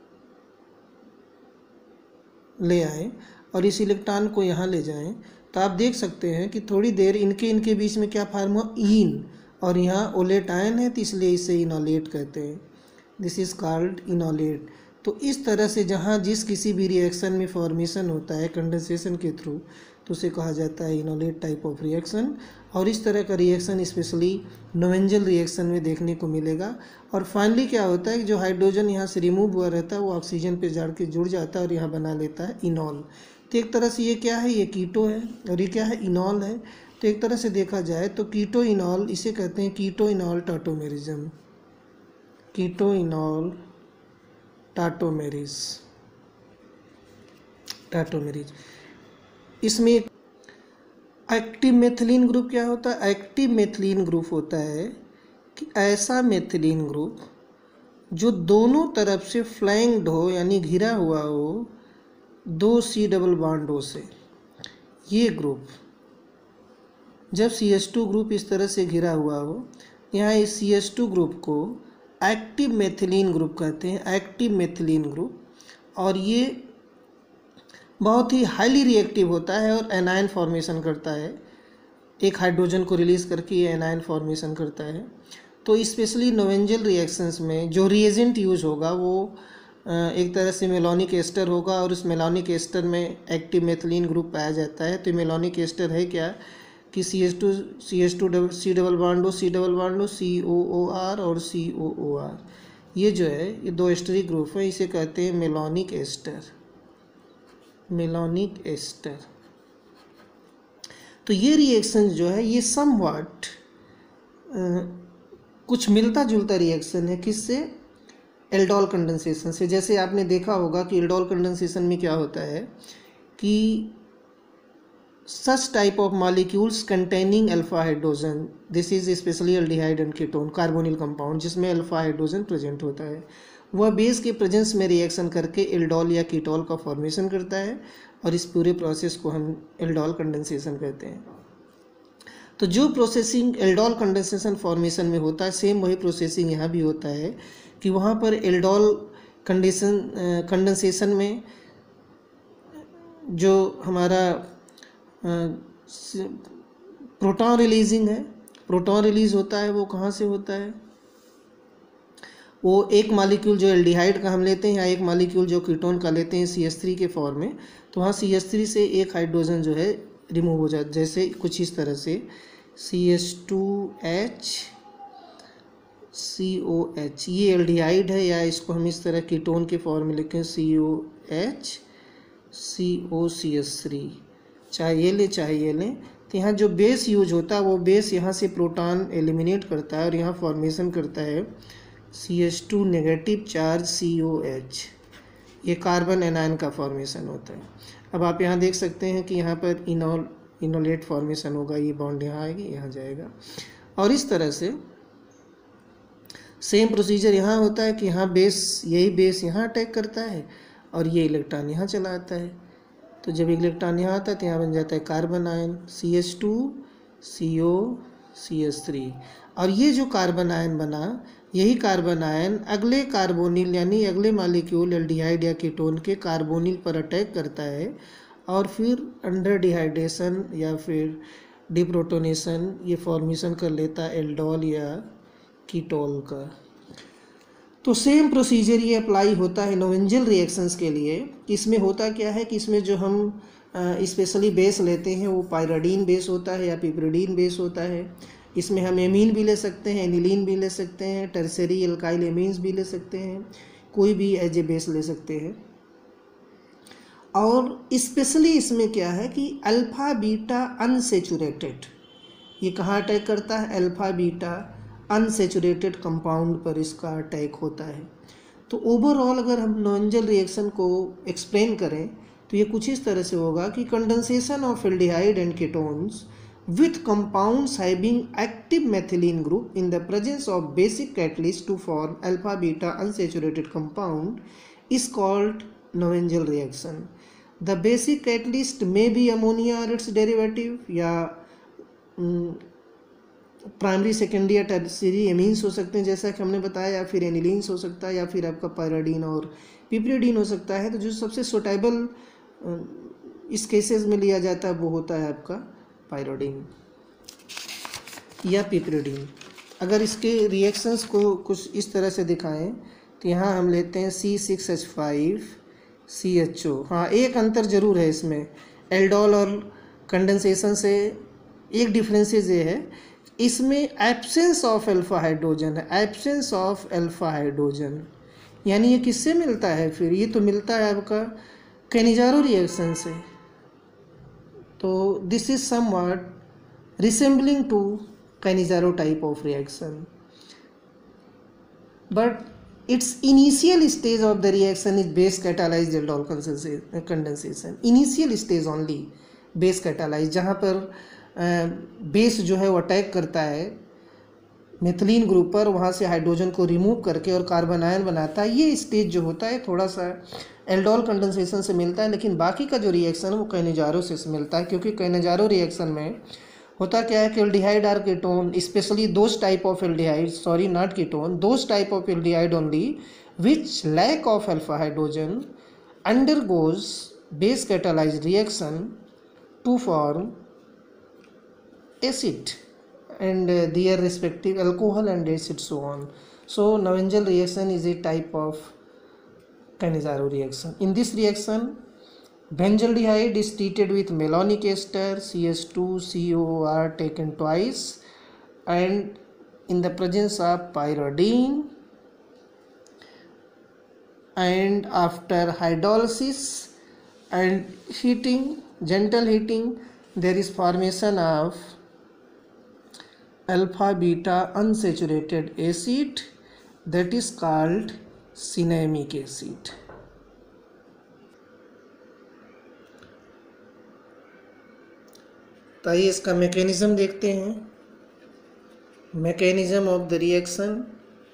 ले आएँ और इस इलेक्ट्रॉन को यहाँ ले जाएं तो आप देख सकते हैं कि थोड़ी देर इनके बीच में क्या फार्म हुआ, ईन, और यहाँ ओलेट आयन है तो इसलिए इसे इनोलेट कहते हैं। This is called enolate. तो इस तरह से जहाँ जिस किसी भी रिएक्शन में फॉर्मेशन होता है कंडेंसेशन के थ्रू तो उसे कहा जाता है इनोलेट टाइप ऑफ रिएक्शन। और इस तरह का रिएक्शन स्पेशली नोवेंजल रिएक्शन में देखने को मिलेगा। और फाइनली क्या होता है कि जो हाइड्रोजन यहाँ से रिमूव हुआ रहता है वो ऑक्सीजन पे जाड़ के जुड़ जाता है और यहाँ बना लेता है इनॉल। तो एक तरह से ये क्या है, ये कीटो है और ये क्या है, इनॉल है। तो एक तरह से देखा जाए तो कीटो इनॉल, इसे कहते हैं कीटो इनॉल टाटोमेरिज्म, कीटो इनॉल टाटोमेरिज, टाटोमेरिज। इसमें एक्टिव मेथिलीन ग्रुप क्या होता है, एक्टिव मेथिलीन ग्रुप होता है कि ऐसा मेथिलीन ग्रुप जो दोनों तरफ से फ्लैंक्ड हो, यानी घिरा हुआ हो 2 C डबल बॉन्डों से। ये ग्रुप जब CH2 ग्रुप इस तरह से घिरा हुआ हो, यहाँ इस CH2 ग्रुप को एक्टिव मेथिलीन ग्रुप कहते हैं, एक्टिव मेथिलीन ग्रुप। और ये बहुत ही हाईली रिएक्टिव होता है और एनायन फॉर्मेशन करता है, एक हाइड्रोजन को रिलीज़ करके ये एनायन फॉर्मेशन करता है। तो स्पेशली नोवेंजल रिएक्शंस में जो रिएजेंट यूज होगा वो एक तरह से मेलोनिक एस्टर होगा, और उस मेलोनिक एस्टर में एक्टिव मेथिलीन ग्रुप पाया जाता है। तो मेलोनिक एस्टर है क्या कि CH2 C डबल बॉन्ड हो, C डबल बॉन्ड हो, COOR और COOR, ये जो है ये 2 एस्टरिक ग्रुप है, इसे कहते हैं मेलोनिक एस्टर, मेलोनिक एस्टर। तो ये रिएक्शन जो है ये समव्हाट कुछ मिलता जुलता रिएक्शन है, किससे, एल्डोल कंडेंसेशन से। जैसे आपने देखा होगा कि एल्डोल कंडेंसेशन में क्या होता है कि such type of molecules containing alpha hydrogen, this is especially aldehyde and ketone carbonyl compound, जिसमें अल्फा हाइड्रोजन प्रेजेंट होता है, वह बेस के प्रेजेंस में रिएक्शन करके एल्डोल या कीटोल का फॉर्मेशन करता है, और इस पूरे प्रोसेस को हम एल्डोल कंडेंसेशन कहते हैं। तो जो प्रोसेसिंग एल्डोल कंडेंसेशन फॉर्मेशन में होता है, सेम वही प्रोसेसिंग यहाँ भी होता है कि वहाँ पर एल्डोल कंडेंसेशन में जो हमारा प्रोटॉन रिलीजिंग है, प्रोटॉन रिलीज होता है, वो कहाँ से होता है, वो एक मॉलिक्यूल जो एल्डिहाइड का हम लेते हैं या एक मॉलिक्यूल जो कीटोन का लेते हैं CH3 के फॉर्म में, तो वहाँ CH3 से एक हाइड्रोजन जो है रिमूव हो जाता है, जैसे कुछ इस तरह से CH2H COH, ये एल्डिहाइड है, या इसको हम इस तरह कीटोन के फॉर्म में लिखें COH COCH3, चाहे ये ले चाहे ये लें। तो यहाँ जो बेस यूज होता है वो बेस यहाँ से प्रोटॉन एलिमिनेट करता है और यहाँ फॉर्मेशन करता है CH2 नेगेटिव चार्ज COH, ये कार्बन एनायन का फॉर्मेशन होता है। अब आप यहाँ देख सकते हैं कि यहाँ पर इनोलेट फॉर्मेशन होगा, ये बॉन्ड यहाँ आएगी, यहाँ जाएगा, और इस तरह से सेम प्रोसीजर यहाँ होता है कि यहाँ बेस, यही बेस यहाँ अटैक करता है और ये इलेक्ट्रॉन यहाँ चला आता है। तो जब इलेक्ट्रॉन यहाँ आता है तो यहाँ बन जाता है carbon ion CH2 CO CH3। और ये जो कार्बन आयन बना, यही कार्बन आयन अगले कार्बोनिल यानी अगले मालिक्यूल एल्डिहाइड या कीटोन के कार्बोनिल पर अटैक करता है और फिर अंडर डिहाइड्रेशन या फिर डिप्रोटोनेशन ये फॉर्मेशन कर लेता है एल्डोल या कीटोल का। तो सेम प्रोसीजर ये अप्लाई होता है नोवेंजल रिएक्शंस के लिए। इसमें होता क्या है कि इसमें जो हम स्पेशली बेस लेते हैं वो पायराडीन बेस होता है या पिपरिडीन बेस होता है। इसमें हम एमीन भी ले सकते हैं, एनिलीन भी ले सकते हैं, टर्सरी एल्काइल एमीन्स भी ले सकते हैं, कोई भी एज ए बेस ले सकते हैं। और स्पेशली इसमें क्या है कि अल्फ़ा बीटा अनसेचुरेटेड, ये कहाँ अटैक करता है? अल्फ़ा बीटा अनसेचुरेटेड कंपाउंड पर इसका अटैक होता है। तो ओवरऑल अगर हम नोवेंजल रिएक्शन को एक्सप्लेन करें तो ये कुछ इस तरह से होगा कि condensation of aldehyde and ketones with compounds having active methylene group in the presence of basic catalyst to form alpha beta unsaturated compound is called Nowengel reaction. The basic catalyst may be ammonia or its derivative या प्राइमरी सेकेंडरी या टर्सरी एमीन्स हो सकते हैं जैसा कि हमने बताया, या फिर एनिलीन्स हो सकता है, या फिर आपका पायराडीन और पिपरिडीन हो सकता है। तो जो सबसे सुटेबल इस केसेस में लिया जाता है वो होता है आपका पायरोडीन या पिपरिडीन। अगर इसके रिएक्शंस को कुछ इस तरह से दिखाएं तो यहाँ हम लेते हैं C6H5 CHO। हाँ, एक अंतर ज़रूर है इसमें एल्डोल और कंडेंसेशन से। एक डिफरेंसेस ये है, इसमें एब्सेंस ऑफ अल्फा हाइड्रोजन है, एब्सेंस ऑफ अल्फा हाइड्रोजन। यानी ये किससे मिलता है फिर? ये तो मिलता है आपका कैनिजारो रिएक्शन से। तो this is somewhat resembling to Cannizzaro type of reaction, but its initial stage of the reaction is base catalyzed aldol condensation। initial stage only base catalyzed, जहाँ पर बेस जो है वो अटैक करता है मेथिलीन ग्रुप पर, वहाँ से हाइड्रोजन को रिमूव करके और कार्बन आयन बनाता है। ये स्टेज जो होता है थोड़ा सा एल्डोल कंडेंसेशन से मिलता है, लेकिन बाकी का जो रिएक्शन है वो कैनिजारो से मिलता है। क्योंकि कैनिजारो रिएक्शन में होता क्या है कि aldehyde or ketone, specially those type of aldehyde, sorry not ketone, those type of aldehyde only which lack of alpha hydrogen undergoes base catalysed reaction to form acid and their respective alcohol and acid so on. So Nowengel reaction is a type of Cannizzaro reaction. In this reaction, benzaldehyde is treated with malonic ester CH2COR taken twice and in the presence of pyridine, and after hydrolysis and heating, gentle heating, there is formation of alpha beta unsaturated acid that is called cinnamic acid. तो आइए इसका मैकेनिज्म देखते हैं। Mechanism of the reaction.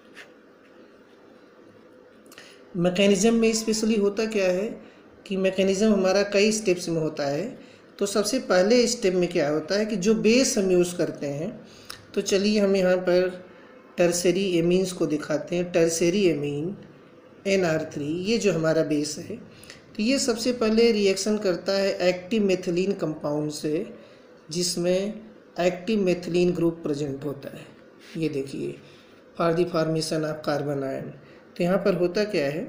Mechanism में स्पेशली होता क्या है कि मैकेनिज्म हमारा कई स्टेप्स में होता है। तो सबसे पहले स्टेप में क्या होता है कि जो बेस हम यूज़ करते हैं, तो चलिए हम यहाँ पर टर्सरी एमीन्स को दिखाते हैं। टर्सरी एमीन NR3, ये जो हमारा बेस है, तो ये सबसे पहले रिएक्शन करता है एक्टिव मेथिलीन कंपाउंड से, जिसमें एक्टिव मेथिलीन ग्रुप प्रेजेंट होता है। ये देखिए for the formation of carbon ion. तो यहाँ पर होता क्या है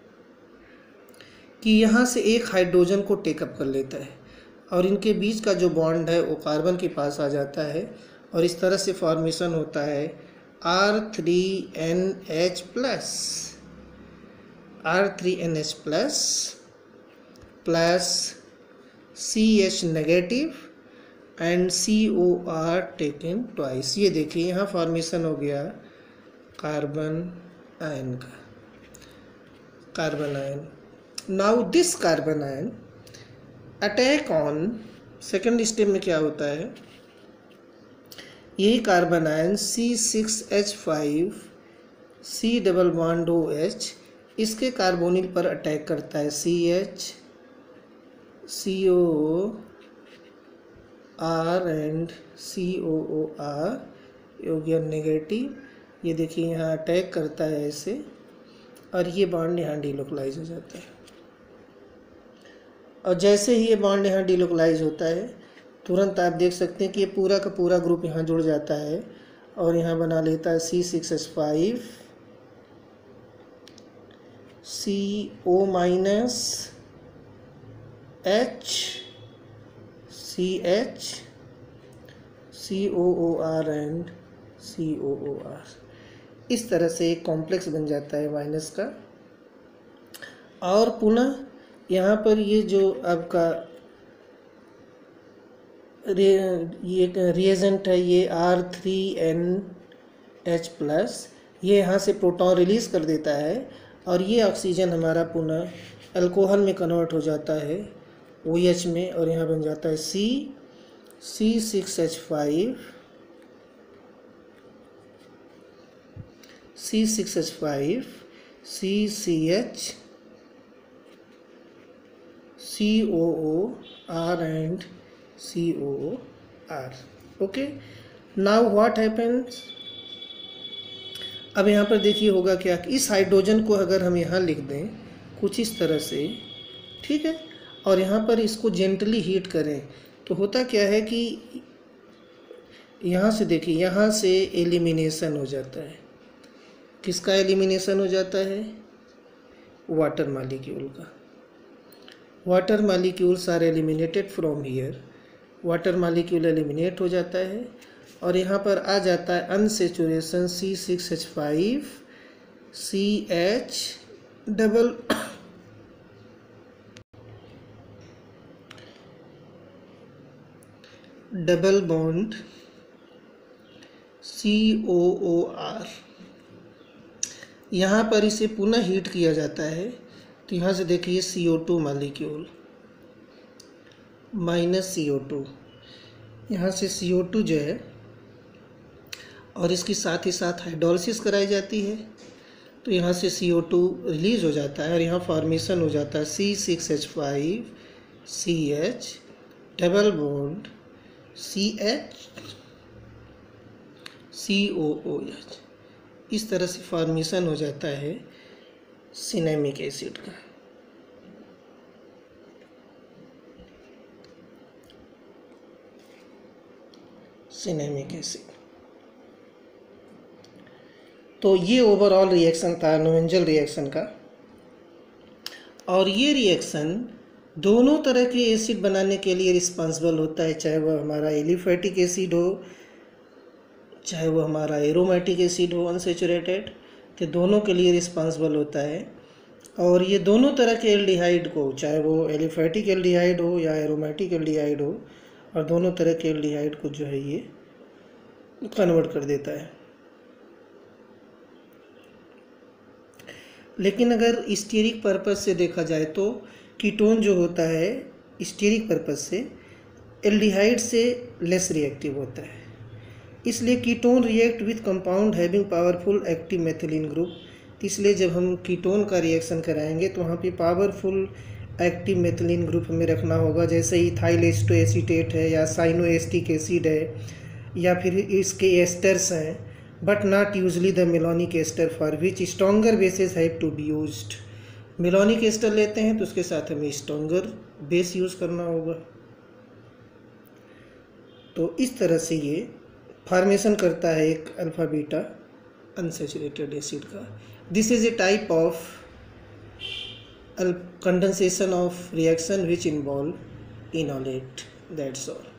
कि यहाँ से एक हाइड्रोजन को टेकअप कर लेता है और इनके बीच का जो बॉन्ड है वो कार्बन के पास आ जाता है और इस तरह से फॉर्मेशन होता है R3NH plus CH negative and COR taken twice. ये देखिए यहाँ फॉर्मेशन हो गया कार्बन आयन का, carbon ion. Now this carbon ion attack on, second step में क्या होता है, यही carbon ion C6H5 C double bond OH इसके कार्बोनिल पर अटैक करता है CH COOR एंड COOR हो गया नेगेटिव। ये देखिए यहाँ अटैक करता है ऐसे, और ये बॉन्ड यहाँ डिलोकलाइज हो जाता है। और जैसे ही ये बॉन्ड यहाँ डिलोकलाइज होता है, तुरंत आप देख सकते हैं कि ये पूरा का पूरा ग्रुप यहाँ जुड़ जाता है और यहाँ बना लेता है C6H5 CO minus H CH COOR and COOR। इस तरह से एक कॉम्प्लेक्स बन जाता है माइनस का। और पुनः यहाँ पर ये जो आपका ये रिएजेंट है, ये R3NH+, ये यहाँ से प्रोटॉन रिलीज कर देता है और ये ऑक्सीजन हमारा पुनः अल्कोहल में कन्वर्ट हो जाता है OH में, और यहाँ बन जाता है C6H5 CCH COOR and COOR। Okay, now what happens. अब यहाँ पर देखिए होगा क्या, इस हाइड्रोजन को अगर हम यहाँ लिख दें कुछ इस तरह से, ठीक है, और यहाँ पर इसको जेंटली हीट करें, तो होता क्या है कि यहाँ से देखिए, यहाँ से एलिमिनेशन हो जाता है। किसका एलिमिनेशन हो जाता है? वाटर मॉलिक्यूल का। Water molecules are eliminated from here. Water molecule eliminate हो जाता है और यहाँ पर आ जाता है unsaturation C6H5 CH double bond COOR। यहाँ पर इसे पुनः हीट किया जाता है, तो यहाँ से देखिए CO2 मॉलिक्यूल माइनस CO2, यहाँ से CO2 जो है, और इसकी साथ ही साथ हाइड्रोलिसिस कराई जाती है, तो यहाँ से CO2 रिलीज हो जाता है और यहाँ फॉर्मेशन हो जाता है C6H5 CH double bond CH COOH। इस तरह से फॉर्मेशन हो जाता है सिनेमिक एसिड का। Cinnamic acid. तो ये ओवरऑल रिएक्शन था नोवेंजल रिएक्शन का, और ये रिएक्शन दोनों तरह के एसिड बनाने के लिए रिस्पांसिबल होता है, चाहे वह हमारा एलिफैटिक एसिड हो, चाहे वो हमारा एरोमेटिक एसिड हो अनसेचुरेटेड, तो दोनों के लिए रिस्पांसिबल होता है। और ये दोनों तरह के एल्डिहाइड को, चाहे वो एलिफैटिक एल्डिहाइड हो या एरोमेटिक एल्डिहाइड हो, और दोनों तरह के एल्डिहाइड को जो है ये कन्वर्ट कर देता है। लेकिन अगर स्टीरिक पर्पस से देखा जाए तो कीटोन जो होता है स्टीरिक पर्पस से एल्डिहाइड से लेस रिएक्टिव होता है, इसलिए ketone react with compound having powerful active methylene group. इसलिए जब हम कीटोन का रिएक्शन कराएंगे तो वहाँ पे पावरफुल एक्टिव मेथिलीन ग्रुप हमें रखना होगा, जैसे इथाइल एस्टोएसीटेट है या साइनोएस्टिक एसिड है या फिर इसके एस्टर्स हैं, but not usually the malonic ester for which stronger bases have to be used. Malonic ester लेते हैं तो उसके साथ हमें स्ट्रॉन्गर बेस यूज़ करना होगा। तो इस तरह से ये फॉर्मेशन करता है एक अल्फा बीटा अनसैचुरेटेड एसिड का। This is a type of condensation of reaction which involve enolate. That's all.